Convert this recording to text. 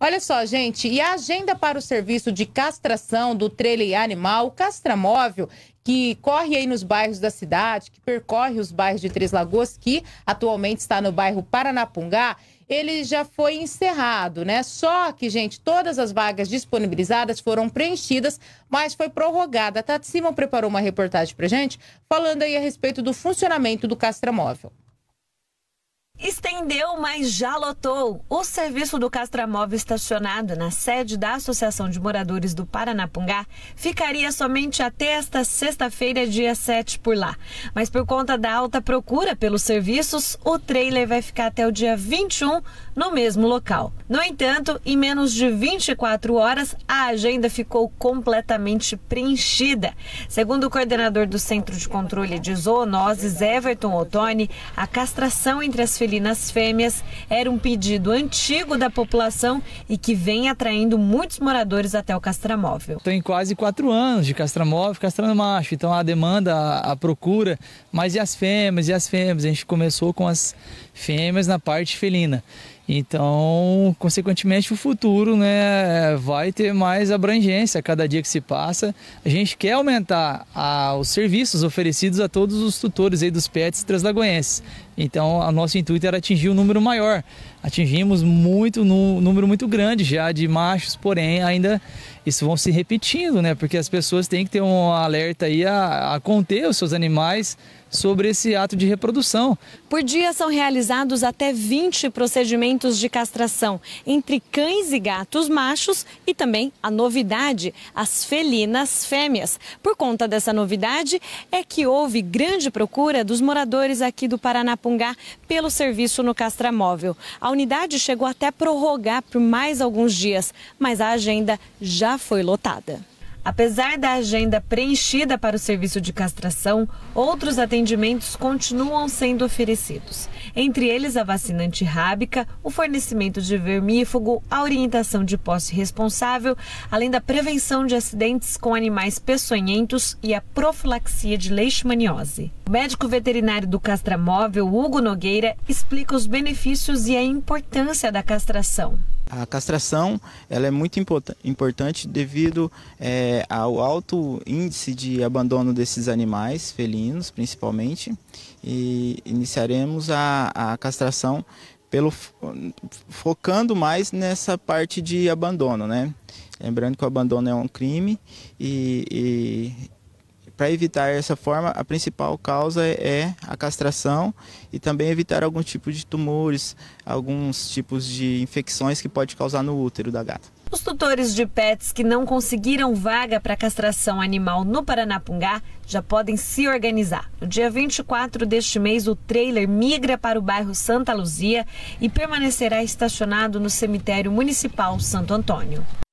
Olha só, gente, e a agenda para o serviço de castração do trailer animal, o Castramóvel, que corre aí nos bairros da cidade, que percorre os bairros de Três Lagoas, que atualmente está no bairro Paranapungá, ele já foi encerrado, né? Só que, gente, todas as vagas disponibilizadas foram preenchidas, mas foi prorrogada. A Tati Simon preparou uma reportagem pra gente, falando aí a respeito do funcionamento do Castramóvel. Estendeu, mas já lotou. O serviço do Castramóvel estacionado na sede da Associação de Moradores do Paranapungá ficaria somente até esta sexta-feira, dia 7, por lá. Mas por conta da alta procura pelos serviços, o trailer vai ficar até o dia 21 no mesmo local. No entanto, em menos de 24 horas, a agenda ficou completamente preenchida. Segundo o coordenador do Centro de Controle de Zoonoses, Everton Ottoni, a castração entre as felinas fêmeas era um pedido antigo da população e que vem atraindo muitos moradores até o Castramóvel. Tem quase 4 anos de Castramóvel, castrando macho, então a demanda, a procura, mas e as fêmeas? A gente começou com as fêmeas na parte felina. Então, consequentemente, o futuro, né, vai ter mais abrangência a cada dia que se passa. A gente quer aumentar os serviços oferecidos a todos os tutores aí dos pets translagoenses. Então, o nosso intuito era atingir um número maior. Atingimos um número muito grande já de machos, porém ainda isso vão se repetindo, né? Porque as pessoas têm que ter um alerta aí a conter os seus animais sobre esse ato de reprodução. Por dia são realizados até 20 procedimentos de castração entre cães e gatos machos e também a novidade, as felinas fêmeas. Por conta dessa novidade é que houve grande procura dos moradores aqui do Paranapungá pelo serviço no Castramóvel. A unidade chegou até a prorrogar por mais alguns dias, mas a agenda já foi lotada. Apesar da agenda preenchida para o serviço de castração, outros atendimentos continuam sendo oferecidos. Entre eles, a vacina antirrábica, o fornecimento de vermífugo, a orientação de posse responsável, além da prevenção de acidentes com animais peçonhentos e a profilaxia de leishmaniose. O médico veterinário do Castramóvel, Hugo Nogueira, explica os benefícios e a importância da castração. A castração ela é muito importante devido ao alto índice de abandono desses animais felinos, principalmente, e iniciaremos a castração focando mais nessa parte de abandono, né? Lembrando que o abandono é um crime e para evitar essa forma, a principal causa é a castração e também evitar algum tipo de tumores, alguns tipos de infecções que pode causar no útero da gata. Os tutores de pets que não conseguiram vaga para castração animal no Paranapungá já podem se organizar. No dia 24 deste mês, o trailer migra para o bairro Santa Luzia e permanecerá estacionado no cemitério municipal Santo Antônio.